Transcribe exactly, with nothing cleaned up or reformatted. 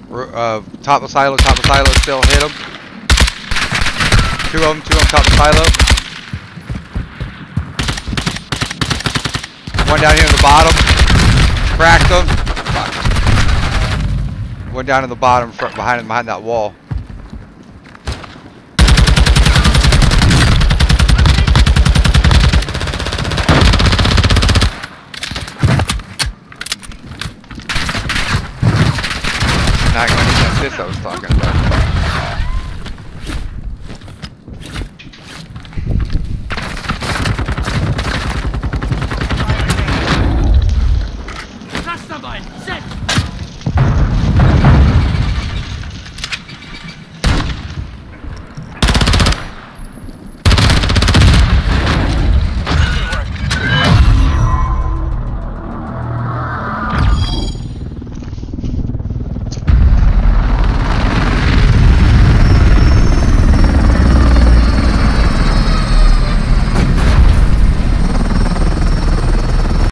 Uh, top of the silo, top of the silo, still hit him. Two of them, two of them, top of the silo. One down here in the bottom. Cracked him. Fuck. One down in the bottom, front, behind him, behind that wall. Not gonna get that fist I was talking about.